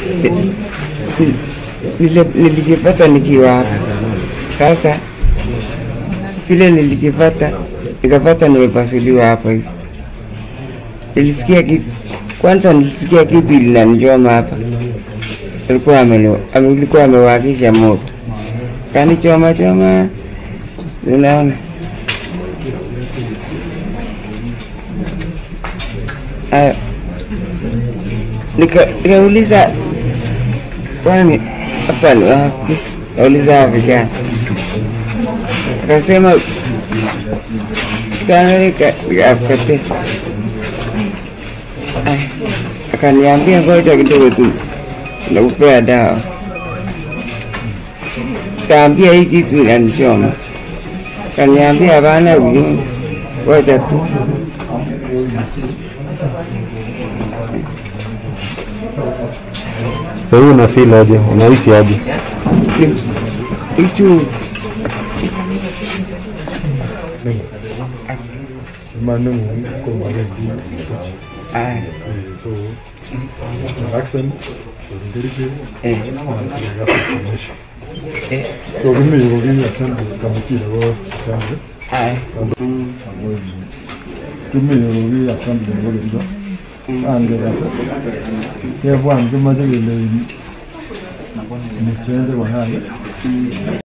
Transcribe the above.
Nilijipata nikiwa hapa. Sasa vile nilijipata nikapata nimepasuliwa hapa hivi. Nilisikia kitu linanichoma hapa. Alikuwa amewakisha moto. Kanichoma unaona. Nikauliza kwani hapa ni wapi? Nauliza vijana. Akasema akate. Akaniambia ngoja kidogo tu. Nakupea dawa. Kaambia hii kitu inanichoma. Kaniambia bana ngoja tu. Sasa una feel aje? Unahisi aje? Itu Manu ko mare di. So accent so give me accent kama kile wao chanzo. Give me accent ndio ndio. Ande sasa. Kwa hivyo ndio maana ile ni chanzo wa haya.